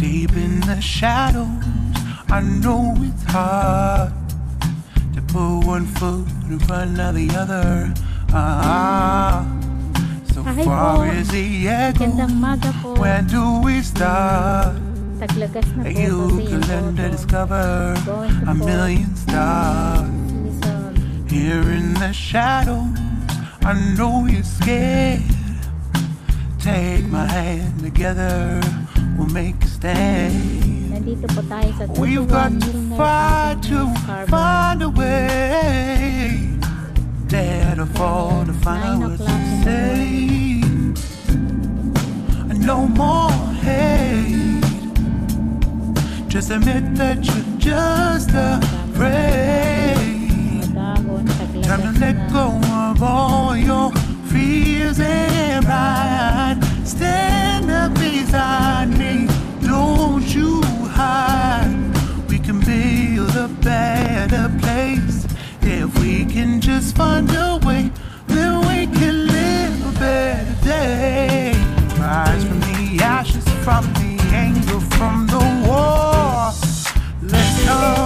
deep in the shadows. I know it's hard to put one foot in front of the other. So far as the echo, where do we start? You can learn to discover a million stars. Here in the shadows, I know you're scared. Take my hand together, we'll make a stand. We've got to fight to find a way. Dare to fall to find out what to say. No more hate. Just admit that you're just afraid. Time to let go of all your fears and pride. Stand up beside me, don't you hide. We can build a better place. If we can just find a way, then we can live a better day. Rise from the ashes, from the anger, from the war. Let's go.